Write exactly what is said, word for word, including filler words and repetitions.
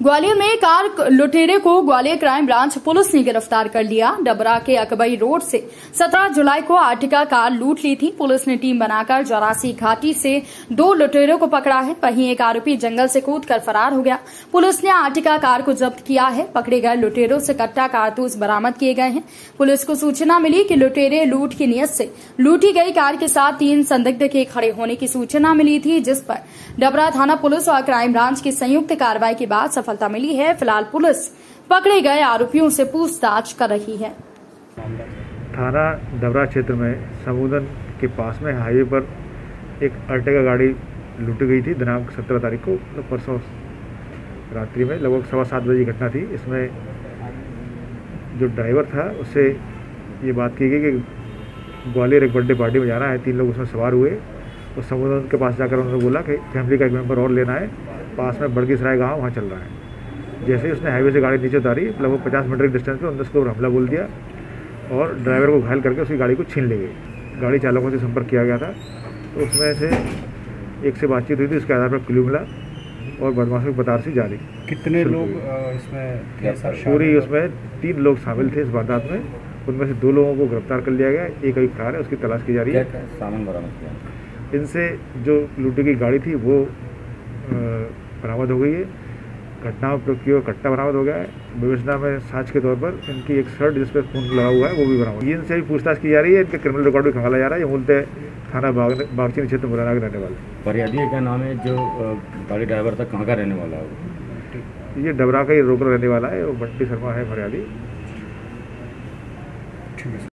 ग्वालियर में कार लुटेरे को ग्वालियर क्राइम ब्रांच पुलिस ने गिरफ्तार कर लिया। डबरा के अकबई रोड से सत्रह जुलाई को आर्टिका कार लूट ली थी। पुलिस ने टीम बनाकर चौरासी घाटी से दो लुटेरों को पकड़ा है। वहीं एक आरोपी जंगल से कूदकर फरार हो गया। पुलिस ने आर्टिका कार को जब्त किया है। पकड़े गए लुटेरों से कट्टा कारतूस बरामद किए गए हैं। पुलिस को सूचना मिली कि लुटेरे लूट की नियत से लूटी गई कार के साथ तीन संदिग्ध के खड़े होने की सूचना मिली थी, जिस पर डबरा थाना पुलिस और क्राइम ब्रांच की संयुक्त कार्रवाई के बाद सफलता मिली है। फिलहाल पुलिस पकड़े गए आरोपियों से पूछताछ कर रही है। थाना डबरा क्षेत्र में समुदन के पास में हाईवे पर एक अर्टिगा गाड़ी लूटी गई थी। दिनांक सत्रह तारीख को परसों रात्रि में लगभग सवा सात बजे की घटना थी। इसमें जो ड्राइवर था उससे ये बात की गई कि ग्वालियर एक बर्थडे पार्टी में जाना है। तीन लोग उसमें सवार हुए और समुदन के पास जाकर उन्होंने बोला कि फैमिली का एक मेंबर और लेना है, पास में बड़गी सराय गाँव वहाँ चल रहा है। जैसे ही उसने हाईवे से गाड़ी नीचे उतारी, लगभग पचास मीटर की डिस्टेंस पे उन्होंने उसके ऊपर हमला बोल दिया और ड्राइवर को घायल करके उसकी गाड़ी को छीन ले गई। गाड़ी चालकों से संपर्क किया गया था तो उसमें से एक से बातचीत हुई थी, उसके आधार पर क्लू मिला और बदमाशों की बतारसी जारी। कितने लोग इसमें? पूरी उसमें तीन लोग शामिल थे इस वारदात में। उनमें से दो लोगों को गिरफ्तार कर लिया गया, एक अभी फरार है, उसकी तलाश की जा रही है। सामान बरामद किया। इनसे जो लूटी की गाड़ी थी वो बरामद हो गई है। घटना में प्रयोग किया कट्टा बरामद हो गया है। विवेचना में साक्ष्य के तौर पर इनकी एक शर्ट जिस पर खून लगा हुआ है वो भी बरामद। इनसे भी पूछताछ की जा रही है। इनके क्रिमिनल रिकॉर्ड भी खंगाला जा रहा है। ये मूलतः थाना बागचीनी क्षेत्र मुरैना के रहने वाले। फरियादी का नाम है जो गाड़ी ड्राइवर था, कहाँ का रहने वाला है? ये डबरा का ही रोकड़ रहने वाला है। वो बंटी शर्मा है फरियादी।